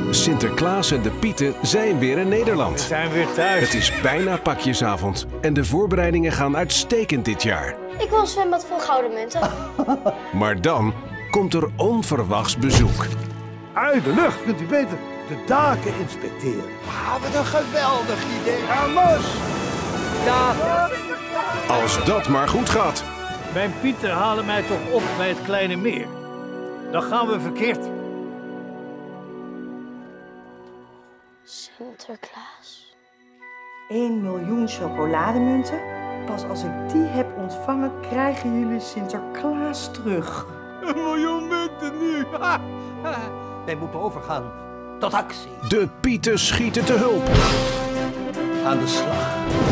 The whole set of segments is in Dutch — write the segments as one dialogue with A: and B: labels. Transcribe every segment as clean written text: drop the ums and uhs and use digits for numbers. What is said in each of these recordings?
A: Sinterklaas en de Pieten zijn weer in Nederland.
B: We zijn weer thuis.
A: Het is bijna pakjesavond en de voorbereidingen gaan uitstekend dit jaar.
C: Ik wil een zwembad vol gouden munten.
A: Maar dan komt er onverwachts bezoek.
D: Uit de lucht kunt u beter de daken inspecteren.
B: Wat een geweldig idee.
D: Vamos!
B: Ja.
A: Als dat maar goed gaat.
B: Mijn Pieten halen mij toch op bij het kleine meer. Dan gaan we verkeerd.
C: Sinterklaas.
E: 1 miljoen chocolademunten. Pas als ik die heb ontvangen, krijgen jullie Sinterklaas terug.
D: 1 miljoen munten nu.
F: Wij moeten overgaan tot actie.
A: De Pieten schieten te hulp.
F: Aan de slag.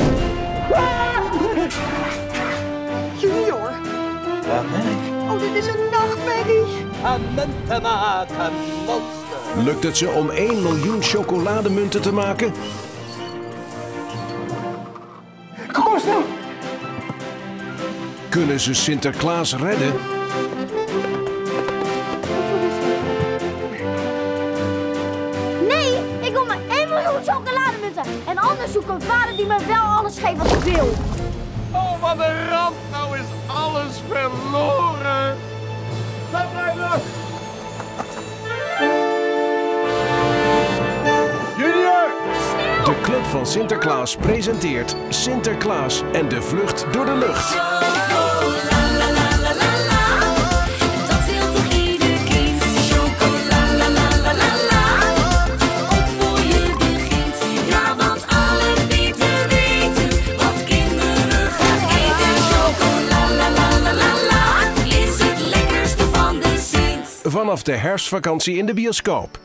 E: Junior,
F: Waar ben ik?
E: oh, dit is een nachtmerrie.
F: Aan munten maken, monster.
A: Lukt het ze om 1 miljoen chocolademunten te maken?
D: Kom snel!
A: Kunnen ze Sinterklaas redden?
C: Nee, ik wil maar 1 miljoen chocolademunten. En anders zoek ik een vader die me wel alles geeft wat ik wil.
B: Oh, wat een ramp. Nou is alles verloren. Stop blijven.
D: Junior!
A: De Club van Sinterklaas presenteert Sinterklaas en de vlucht door de lucht.
G: Dat wil toch ieder kind? Chocola, la la la la la. Ook voor je begint. Ja, want alle Pieten weten wat kinderen graag eten. Chocola, la la la la la is het lekkerste van de Sint.
A: Vanaf de herfstvakantie in de bioscoop.